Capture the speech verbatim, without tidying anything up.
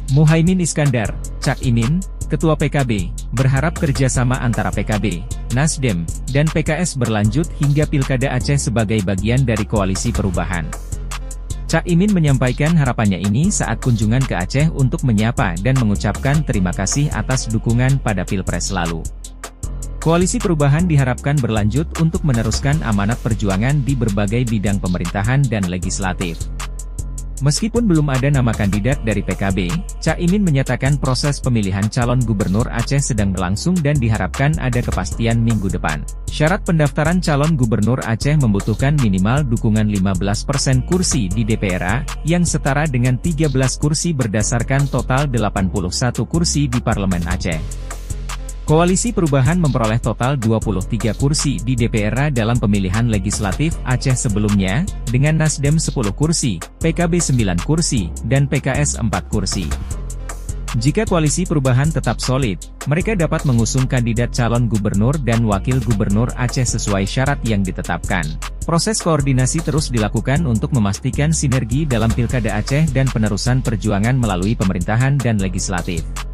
Muhaimin Iskandar, Cak Imin, Ketua P K B, berharap kerjasama antara P K B, Nasdem, dan P K S berlanjut hingga Pilkada Aceh sebagai bagian dari koalisi perubahan. Cak Imin menyampaikan harapannya ini saat kunjungan ke Aceh untuk menyapa dan mengucapkan terima kasih atas dukungan pada Pilpres lalu. Koalisi perubahan diharapkan berlanjut untuk meneruskan amanat perjuangan di berbagai bidang pemerintahan dan legislatif. Meskipun belum ada nama kandidat dari P K B, Cak Imin menyatakan proses pemilihan calon gubernur Aceh sedang berlangsung dan diharapkan ada kepastian minggu depan. Syarat pendaftaran calon gubernur Aceh membutuhkan minimal dukungan lima belas persen kursi di D P R A, yang setara dengan tiga belas kursi berdasarkan total delapan puluh satu kursi di Parlemen Aceh. Koalisi Perubahan memperoleh total dua puluh tiga kursi di D P R A dalam pemilihan legislatif Aceh sebelumnya, dengan Nasdem sepuluh kursi, P K B sembilan kursi, dan P K S empat kursi. Jika Koalisi Perubahan tetap solid, mereka dapat mengusung kandidat calon gubernur dan wakil gubernur Aceh sesuai syarat yang ditetapkan. Proses koordinasi terus dilakukan untuk memastikan sinergi dalam Pilkada Aceh dan penerusan perjuangan melalui pemerintahan dan legislatif.